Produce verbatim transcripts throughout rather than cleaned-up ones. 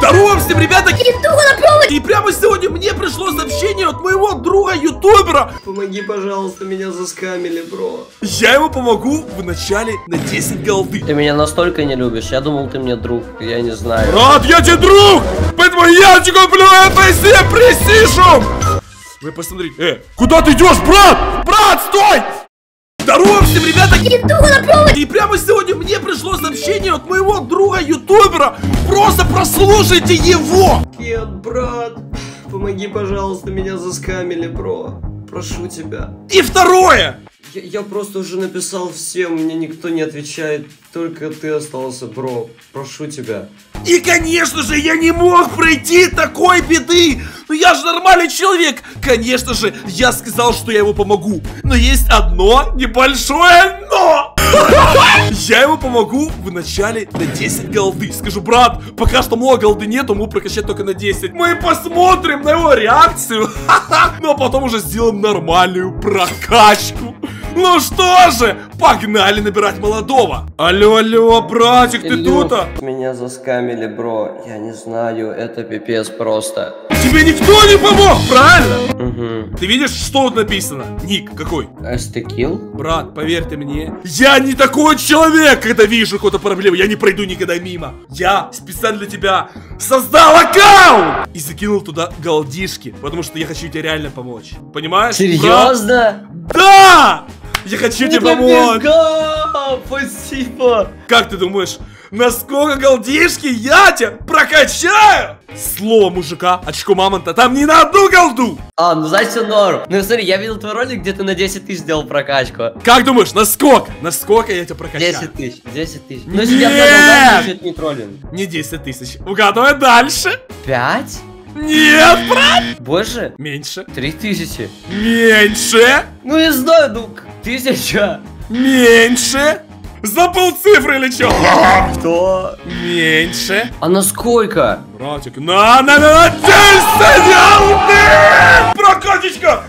Здорово всем, ребята! И прямо сегодня мне пришло сообщение от моего друга ютубера. Помоги, пожалуйста, меня заскамили, бро. Я ему помогу в начале на десять голды. Ты меня настолько не любишь, я думал, ты мне друг, я не знаю. Брат, я тебе друг! Поэтому я тебе куплю это себе престижем! Вы посмотрите, э, куда ты идешь, брат? Брат, стой! Здорово всем, ребята! И прямо сегодня мне пришло сообщение от моего друга ютубера. Просто прослушайте его! Нет, брат, помоги, пожалуйста, меня заскамили, бро. Прошу тебя. И второе! Я, я просто уже написал всем, мне никто не отвечает, только ты остался, бро. Прошу тебя. И, конечно же, я не мог пройти такой беды. Но я же нормальный человек. Конечно же, я сказал, что я ему помогу. Но есть одно небольшое но. Я ему помогу в начале на десять голды. Скажу, брат, пока что много голды нет, ему прокачать только на десять. Мы посмотрим на его реакцию. Ну а потом уже сделаем нормальную прокачку. Ну что же, погнали набирать молодого. Алло, алло, братик, ты тут-то? Меня заскамили, бро. Я не знаю, это пипец просто. Тебе никто не помог, правильно? Угу. Ты видишь, что тут написано? Ник какой? Эстекил? Брат, поверь ты мне, я не такой человек, когда вижу какую-то проблему. Я не пройду никогда мимо. Я специально для тебя создал аккаунт и закинул туда голдишки, потому что я хочу тебе реально помочь. Понимаешь? Серьезно? Брат? Да! Я хочу тебе помочь! Спасибо! Как ты думаешь, насколько голдишки я тебя прокачаю? Слово мужика, очко мамонта, там не на одну голду! А, ну значит норм. Ну смотри, я видел твой ролик, где ты на десять тысяч сделал прокачку. Как думаешь, насколько? Насколько я тебя прокачаю? десять тысяч, десять тысяч. Ну если я продал, это не троллинг. Не десять тысяч. Угадывай дальше. пять? Нет, брат! Больше? Меньше. Три тысячи. Меньше. Ну не знаю, ну тысяча. Меньше. Забыл цифры или чё? Что? Меньше. А на сколько? Братик, на, на, на, на десять голды! Прокатичка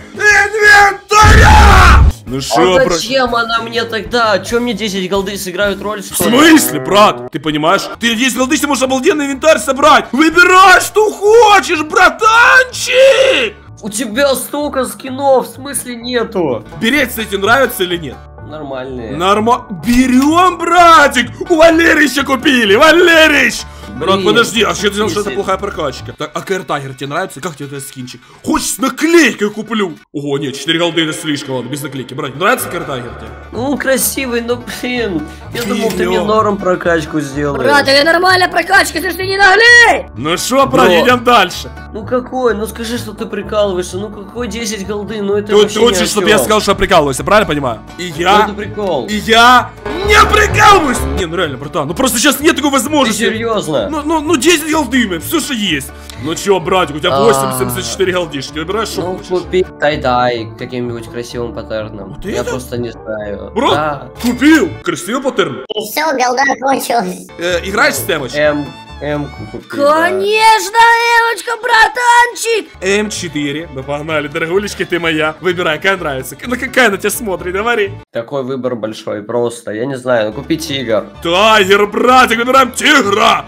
инвентаря! Ну шо, а брат? зачем она мне тогда? Чё мне десять голды сыграют роль, что В смысле, брат? Ты понимаешь? Ты десять голды себе можешь обалденный инвентарь собрать. Выбирай, что хочешь, братанчик! У тебя столько скинов, в смысле нету? Береть, кстати, нравится или нет? Нормальные. Норма... Берем, братик! У Валерича купили! Валерич! Брат, подожди, а что ты знал, что это плохая прокачка? Так, а Кэртагер тебе нравится? Как тебе этот скинчик? Хочешь с наклейкой куплю? Ого, нет, четыре голды это слишком, ладно, без наклейки. Брат, нравится Кэртагер тебе? Ну, он красивый, но, блин, я думал, ты мне норм прокачку сделаешь. Брат, это нормальная прокачка, ты что не наглей! Ну шо, брат, идем дальше. Ну какой? Ну скажи, что ты прикалываешься. Ну какой десять голды? Ну это ты, вообще ты хочешь, чтобы я сказал, что я прикалываюсь, я правильно понимаю? И я... Ну это прикол. И я... Не прикалываюсь! Не, ну реально, братан, ну просто сейчас нет такой возможности. Ты серьезно? Ну, ну, ну десять голды, блин, все, что есть. Ну чё, братик, у тебя восемь семьдесят четыре голдишки, выбираешь, что ну, хочешь? купи тай-дай каким-нибудь красивым паттерном. Вот я это? просто не знаю. Брат, да. купил! Красивый паттерн. И все, голда кончилась. Э, играешь с Эмоч? М, М купи, Конечно, Эмочка, братанчик! эм четыре, ну погнали, дорогулечка, ты моя. Выбирай, какая нравится. На какая на тебя смотрит, говори. да. Такой выбор большой, просто, я не знаю, ну купи тигр. Тайгер, братик, выбираем тигра!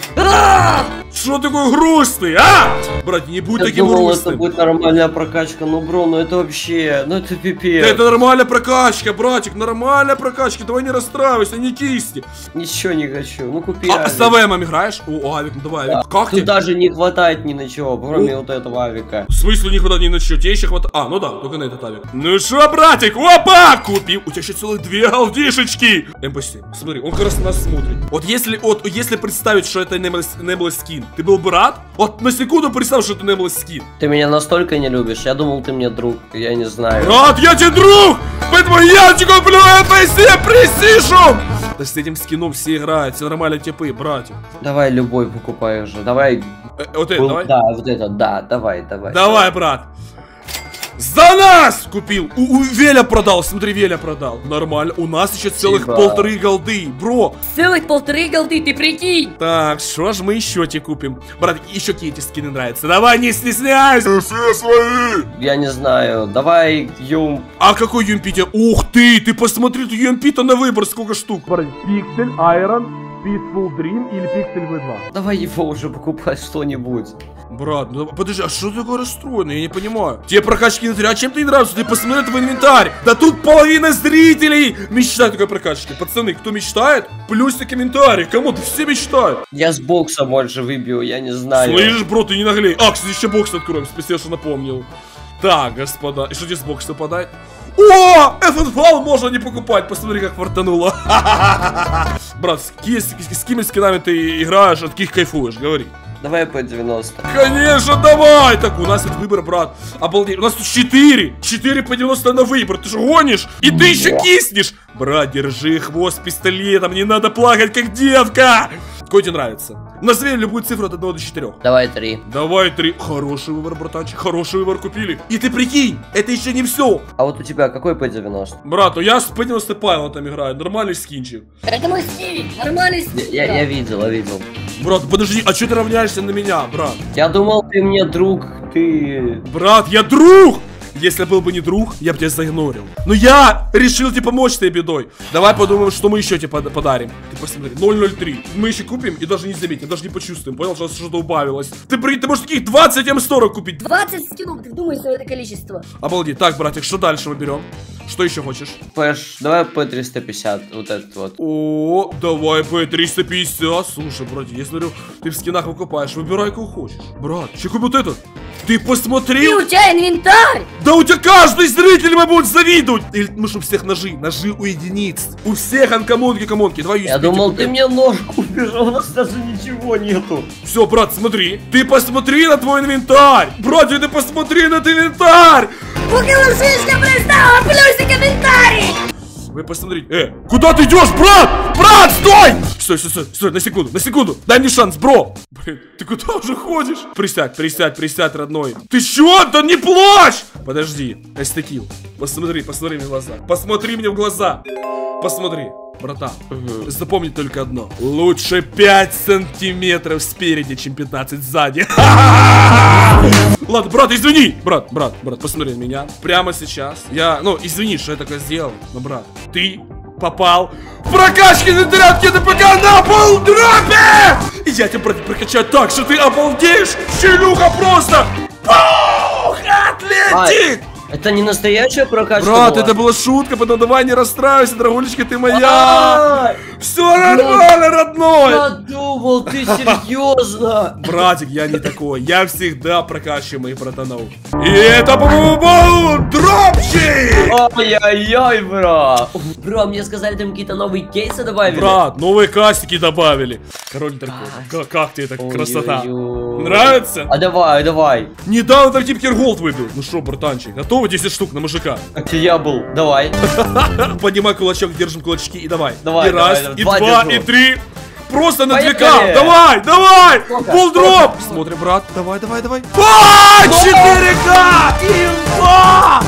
Что такой грустный, а? Брат, не будь Я таким думал, грустным. это будет нормальная прокачка, ну бро, ну это вообще, ну это пипец. Да это нормальная прокачка, братик, нормальная прокачка, давай не расстраивайся, не кисти. Ничего не хочу, ну купи. А с АВМом играешь? О, Авик, ну давай, Авик, как Тут тебе? даже не хватает ни на чего, кроме вот этого авика. В смысле не хватает ни на что? Тебе еще хватает... А, ну да, только на этот авик. Ну шо, братик, опа! Купил! У тебя еще целых две голдишечки! эм пи семь, смотри, он как раз на нас смотрит. Вот если, вот, если представить, что это Nameless скин, ты был бы рад? Вот на секунду представь, что это Nameless скин. Ты меня настолько не любишь, я думал, ты мне друг, я не знаю. Брат, я тебе друг! Поэтому я тебе куплю эм пи семь престижем! Да с этим скином все играют, все нормальные типы, братья. Давай любой покупай уже, давай. Э, вот это, Был- давай. Да, вот это, да, давай, давай. Давай, брат. За нас купил! У, у Веля продал, смотри, Веля продал. Нормально, у нас еще целых Спасибо. полторы голды, бро. Целых полторы голды, ты прикинь! Так, что ж мы еще тебе купим? Брат, еще какие эти скины нравятся? Давай, не стесняйся, все свои! Я не знаю, давай юм. А какой юмпи тебе? Ух ты, ты посмотри, тут юмпи-то на выбор, сколько штук. Брат, пиксель, айрон, Peaceful Dream или Pixel ви два? Давай его уже покупать что-нибудь. Брат, ну подожди, а что ты такой расстроенный? Я не понимаю. Тебе прокачки инвентаря, а чем ты не нравится? Ты посмотри на твой инвентарь. Да тут половина зрителей мечтает такой прокачки. Пацаны, кто мечтает, плюсьте комментарий. Кому-то все мечтают. Я с бокса больше выбью, я не знаю. Слышишь, бро, ты не наглей. А, кстати, еще бокс откроем. Спасибо, что напомнил. Так, господа. И что тебе с бокса выпадает? О, эф эн эф эл можно не покупать. Посмотри, как фартануло. Брат, с какими скинами ты играешь, от каких кайфуешь? Говори. Давай по девяносто. Конечно, давай! Так, у нас тут выбор, брат. Обалдеть. У нас тут четыре. четыре по девяносто на выбор. Ты же гонишь? И ты еще киснешь. Брат, держи хвост пистолетом. Не надо плакать, как девка. Какой тебе нравится? Назови любую цифру от одного до четырёх. Давай три. Давай три. Хороший выбор, братанчик. Хороший выбор купили. И ты прикинь, это еще не все. А вот у тебя какой по девяносто? Брат, ну я с по девяносто пайлотом играю. Нормальный скинчик. Это мой стиль, нормальный стиль. Я, я видел, я видел. Брат, подожди, а что ты равняешься на меня, брат? Я думал, ты мне друг, ты... Брат, я друг! Если был бы не друг, я бы тебя заигнорил. Но я решил тебе помочь с этой бедой. Давай подумаем, что мы еще тебе подарим. Ты посмотри, ноль ноль три. Мы еще купим и даже не заметим, даже не почувствуем. Понял, что что-то убавилось. Ты, ты можешь таких двадцать эм сорок купить. двадцать скинов, ты думаешь, что это количество? Обалдеть. Так, братик, что дальше мы берем? Что еще хочешь? Пэш, давай по триста пятьдесят, вот этот вот. О, давай по триста пятьдесят. Слушай, братик, я смотрю, ты в скинах выкупаешь. Выбирай, кого хочешь. Брат, че купи вот этот? Ты посмотрел? И у тебя инвентарь! Да у тебя каждый зритель мы будет завидовать! Или мы что, у всех ножи? Ножи у единиц. У всех анкомонки, комонки. Давай Я думал, ты мне нож купишь, а у нас даже ничего нету. Все, брат, смотри. Ты посмотри на твой инвентарь. Братья, ты посмотри на твой инвентарь. Букалушишка пристала, плюсик комментарий! Вы посмотрите. Э, куда ты идешь, брат? Брат, стой! Стой, стой, стой, стой, на секунду, на секунду. Дай мне шанс, бро. Блин, ты куда уже ходишь? Присядь, присядь, присядь, родной. Ты чё? Да не плачь! Подожди, эстекил. Посмотри, посмотри мне в глаза. Посмотри мне в глаза. Посмотри, братан. Угу. Запомни только одно. Лучше пять сантиметров спереди, чем пятнадцать сзади. Ладно, брат, извини. Брат, брат, брат, посмотри на меня. Прямо сейчас. Я, ну, извини, что я такое сделал. Но, брат, ты попал в прокачки на тряпке ДПК на полдропе! И я тебя, брат, прокачаю так, что ты обалдеешь. Челюха просто. Пух, атлетик! Это не настоящая прокачка Брат, была? это была шутка, потом давай не расстраивайся, дорогулечка, ты моя. Все нормально, родной. Я думал, ты серьезно. Братик, я не такой, я всегда прокачиваю моих братанов. И это был дропчик. Ой-ой-ой, бро. Бро, мне сказали, там какие-то новые кейсы добавили. Брат, новые кастики добавили. Король дракон, как, как тебе так красота? Нравится? А давай, давай. Недавно так Типкер Голд выбил. Ну что, братанчик, готовы десять штук на мужика? Это я был, давай. Поднимай кулачок, держим кулачки и давай. Давай, и раз, давай, и два два, держу. и три. Просто на две Поехали. ка. Давай, давай. Пулдроп. Смотрим, брат. Давай, давай, давай. А, четыре ка. Имба.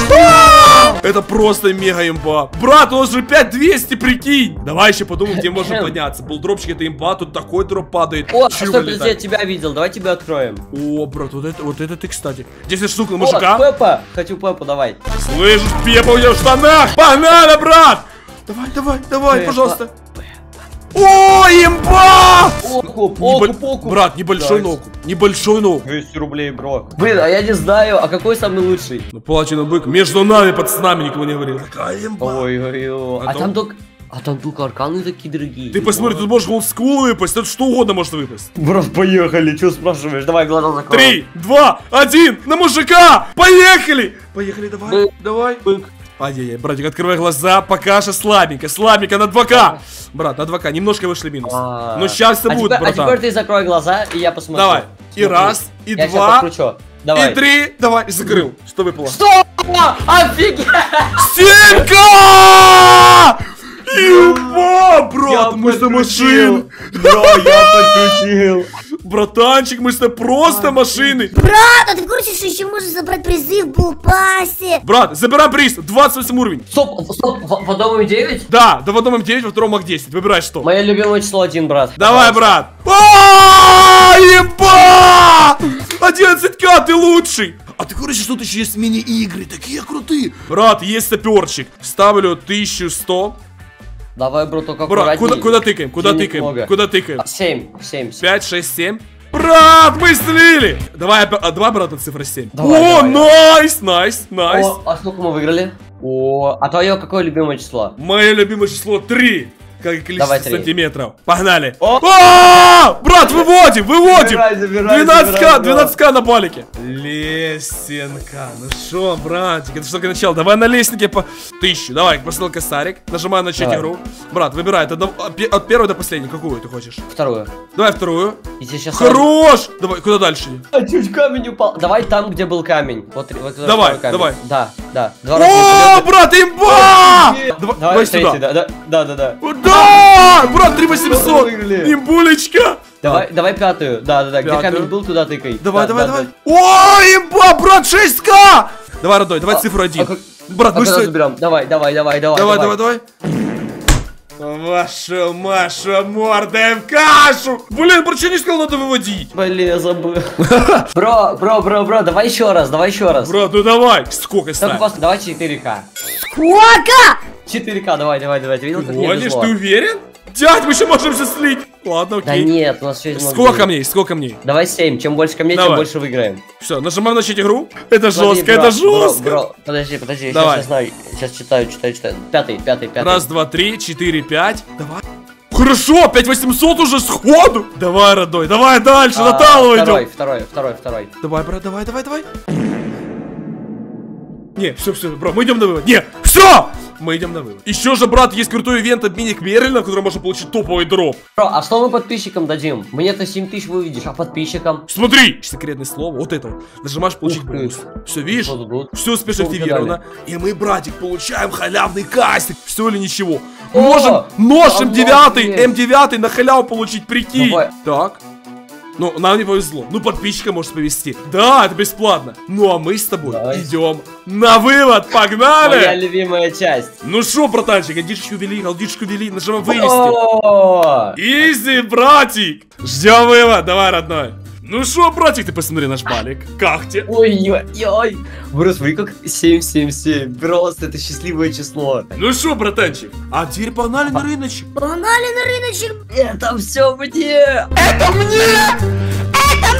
Это просто мега имба. Брат, у нас же пять двести, прикинь. Давай еще подумаем, где можем подняться. Пулдропчик это имба, тут такой дроп падает. О, Чего что, летать? я тебя видел, давай тебя откроем. О, брат, вот это, вот это ты, кстати. десять штук на О, мужика. Пеппа, хочу Пеппу, давай. Слышишь, Пеппа у тебя в штанах. Погнали, брат. Давай, давай, давай, Пеппа. пожалуйста. О, имба! Окуп, Небо- окуп, окуп. Брат, небольшой Так. нокуп. Небольшой нокуп. двести рублей, бро. Блин, а я не знаю, а какой самый лучший? Ну, платина бык. Между нами, пацанами, никого не говорил. Такая имба. Ой-ой-ой. А А то- там только... А там только арканы такие дорогие. Ты посмотри, тут можешь олдскул выпасть. Тут что угодно может выпасть. Брат, поехали, что спрашиваешь? Давай глаза закрой. Три, два, один, на мужика! Поехали! Поехали, давай, Бык. давай. Бык. Ай-яй-яй, братик, открывай глаза, пока что слабенько, слабенько на два ка. Брат, на два ка, немножко вышли минус. А. Но счастье А будет, теперь, а братан. теперь ты закрой глаза, и я посмотрю. Давай. И Смотри. раз, и Я два, сейчас подкручу. Давай. и три. Давай, закрыл. Что выпало? Что? Офигеть! Семка! Еба, Я брат, мы с тобой подключил. машины. Бро, я подключил. Братанчик, мы с тобой просто машины. Брат, а ты в курсе, что еще можешь забрать призы в булпасе? Брат, забираем приз, двадцать восемь уровень. Стоп, стоп, в, в одном и девять? Да, да в одном девять, во втором маг десять. Выбирай что. Мое любимое число один, брат. Давай, Пожалуйста. брат. А, еба! одиннадцать ка, ты лучший. А ты говоришь, что тут еще есть мини-игры, такие крутые. Брат, есть саперчик. Ставлю тысячу сто. Давай, бро, только Брат, куда, куда тыкаем? Куда Денег тыкаем? много. Куда тыкаем? Семь, семь, семь. пять, шесть, семь. Брат, мы слили! Давай, а, давай, брат, на цифра семь. Давай, О, давай, найс, найс, найс. О, а сколько мы выиграли? О, а твое какое любимое число? Мое любимое число три. Как количество Давай, три. сантиметров. Погнали. О! А, брат, выводим, выводим. Забирай, забирай, двенадцать ка, забирай, двенадцать ка на балике. Лесенка. Ну шо, братик, это что только начало. Давай на лестнике по тысячу. Давай, поставил косарик. Нажимаю начать Давай. игру. Брат, выбирай от, одного- от первой до последней. Какую ты хочешь? Вторую. Давай вторую. И тебе сейчас... Хорош! Давай, куда дальше? А чуть камень упал. Давай там, где был камень. Вот, вот туда Давай, второй камень. давай. Да, да. Два О, раза брат, имба! вперед. Давай, Давай давай третий, сюда. да, да, да, да, да. О, да! Брат, три восемьсот! Выиграли. Имбулечка! Давай, давай пятую. Да, да, да. Где Пятую. камень был, туда тыкай. Давай, Да, давай, да, давай. да. О, имба, брат, шесть ка! Давай, родной, давай А, цифру один. а как- Брат, А мы когда что... заберем? Давай, давай, давай, давай. Давай, давай, давай. Ваша Маша мордой в кашу! Блин, про что не сказал, надо выводить? Блин, я забыл. Бро, бро, бро, бро, давай еще раз, давай еще раз. Брат, ну давай. Сколько Только ставь? просто, давай четыре ка. Сколько? четыре ка, давай, давай, давай. Ты видел, как мне Гонишь, везло? ты уверен? Дядь, мы еще можем все слить. Ладно, Да окей. нет, у нас еще есть много Сколько денег. камней, сколько камней? Давай семь. Чем больше камней, Давай. тем больше выиграем. Все, нажимаем начать игру. Это Смотри, жестко, бро, это жестко. Бро, бро, подожди, подожди, Давай. сейчас я знаю. Сейчас читаю, читаю, читаю. Пятый, пятый, пятый. Раз, два, три, четыре, пять. Давай. Хорошо, пять восемьсот уже сходу. Давай, родной, давай дальше, А, на талу Второй, идем. второй, второй, второй. Давай, брат, давай, давай, давай. Не, все, все, бро, мы идем на вывод. Не, все! Мы идем на вывод. Еще же, брат, есть крутой ивент обменник Мерлина, в котором можно получить топовый дроп. Бро, а что мы подписчикам дадим? Мне-то семь тысяч выведешь, а подписчикам? Смотри! Секретное слово, вот это вот. Нажимаешь получить Ух ты. бонус. Все, видишь? Что тут будет? Все успешно Что активировано. И мы, братик, получаем халявный кастик. Все или ничего. О, Можем нож эм девять, обалдеть. эм девять на халяву получить, прикинь. Давай. Так. Ну, нам не повезло. Ну, подписчика может повезти. Да, это бесплатно. Ну, а мы с тобой Давай. идем на вывод. Погнали! Моя любимая часть. Ну шо, братанчик, одичку вели, алдичку вели, нажимаем вывести. О! Изи, братик! Ждем вывод, давай, родной. Ну шо, братик, ты посмотри наш балик. Как тебе? Ой-ой-ой. Бро, смотри, как семь семь семь. Просто это счастливое число. Ну шо, братанчик? А теперь погнали на рыночек. Погнали на рыночек. Это все мне. Это мне! Это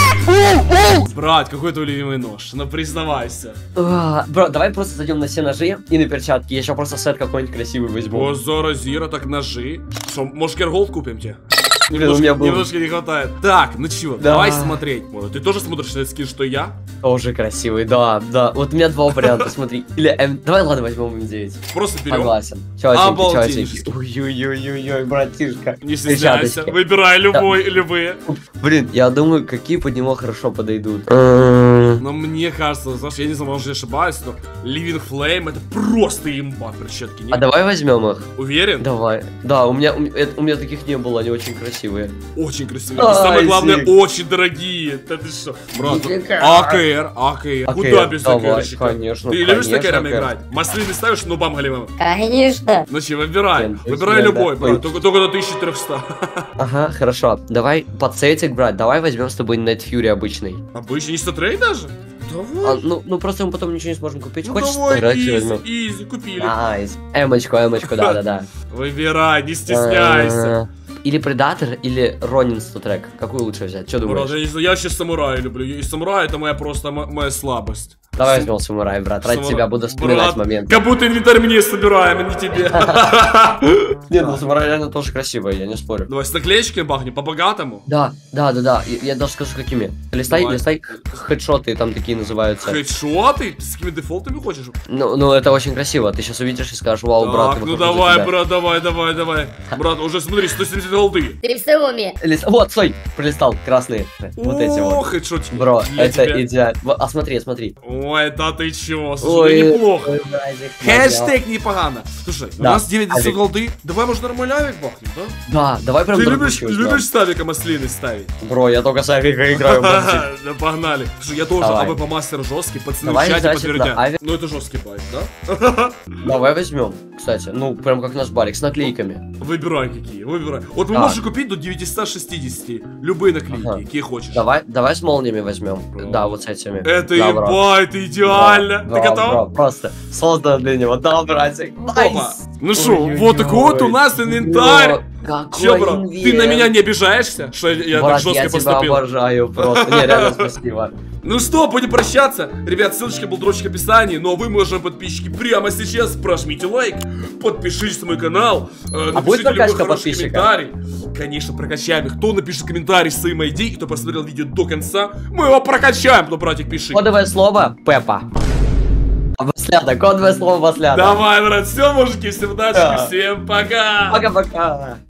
мне! Брат, какой твой любимый нож? Ну признавайся. А, Бро, давай просто зайдем на все ножи и на перчатки. Я еще просто сет какой-нибудь красивый возьму. О, Зора Зира, так ножи. Что, может, Керголд купим тебе? Блин, у меня был- немножко не хватает. Так, ну чего, Да. давай смотреть. Может, ты тоже смотришь этот скин, что я? Тоже красивый, да, да. Вот у меня два варианта, смотри. Или М... Давай, ладно, возьмем эм девять. Просто берем. Согласен. Чётенький, Обалденнейший. чётенький. Ой-ой-ой-ой, братишка. Не стесняйся, Перчаточки. выбирай любой, любые. Блин, я думаю, какие под него хорошо подойдут. М, Но мне кажется, знаешь, я не знаю, может, я ошибаюсь, но Living Flame это просто имба, перчатки, не? А давай возьмем их. Уверен? Давай. Да, у меня, у меня, это- у меня таких не было, они очень красивые. Очень красивые. И самое Ай, главное, Зик. очень дорогие. Да ты что? Брат, Нифига. АКР, АКР. Куда без давай, АКРщика? конечно, Ты любишь с конечно, АКРами АКР. играть? Маслины ставишь, ну бам голимым. Конечно. Ну че, выбирай. Блин, Выбирай блин, любой, да. брат. Ой. Только, только до тысячи трёхсот. Ага, хорошо. Давай подсетик брать. Давай возьмем с тобой Net Fury обычный. Обычный не статрей даже? А, Давай. ну, ну просто мы потом ничего не сможем купить. Ну Хочешь давай, сыграть, изи, возьмем. изи, купили. Найс. Эмочку, эмочку, да-да-да. Выбирай, не стесняйся. Э, Или Предатор, или Ронин сто трек. Какую лучше взять? Что Брат, думаешь? я, не знаю, я сейчас самурая люблю. И самурай это моя просто м- моя слабость. Давай возьмем самурай, брат. Ради Самура- тебя буду вспоминать Брат, момент. Как будто инвентарь мне собираем, а не тебе. Нет, ну самурай реально тоже красивая, я не спорю. Давай с наклеечками бахнем, по-богатому. Да, да, да, да. Я, я даже скажу, какими. Листай, Давай. листай хедшоты, там такие называются. Хедшоты? Ты с какими дефолтами хочешь? Ну, ну, это очень красиво. Ты сейчас увидишь и скажешь, вау, брат, Так, я ну выхожу за давай, тебя. брат, давай, давай, давай. Брат, уже смотри, сто семьдесят голды. Ты в своем уме. Лист- Вот, стой, пролистал, красные. Вот эти О, вот. хедшотики. Бро, Я это тебя- идеально. Вот, а смотри, смотри. Ой, да ты чё, слушай, да неплохо. ой, братик, Хэштег непогано. Слушай, у Да. нас девять тысяч Авик. голды. Давай, может, нормальный авик бахнем, да? Да, давай прям Ты любишь, дорогущий возьмем. любишь с Авика маслины ставить? Бро, я только с Авика играю. братик. Да погнали. Слушай, я тоже Давай. АВП мастер жесткий, пацаны в Давай, чате значит, подтвердят. на Авик. Ну это жесткий байк, да? Давай возьмем, кстати. Ну, прям как наш барик, с наклейками. Выбирай какие, выбирай. Вот вы Так. можете купить до девятисот шестидесяти любые наклейки, Ага. какие хочешь. Давай, давай с молниями возьмем. Бро. Да, вот с этими. Это Да, бро. ебать, это идеально. Бро, Ты бро, готов? бро, просто создан для него. Да, братик. Опа. Найс. Ну что, вот такой вот у нас инвентарь. Чё, бро, ты на меня не обижаешься, что я так жестко поступил? Я тебя обожаю просто. Не, реально спасибо. Ну что, будем прощаться. Ребят, ссылочка был дрочек в описании. Ну а вы, уважаемые подписчики, прямо сейчас прожмите лайк, подпишитесь на мой канал, э, а будет прокачка подписчиков? Конечно, прокачаем их. Кто напишет комментарий с своим ай ди, кто посмотрел видео до конца, мы его прокачаем. Ну, братик, пиши. Кодовое слово Пеппа. Маслята, кодовое слово маслята. Давай, брат, все, мужики, всем удачи, всем пока. Пока-пока.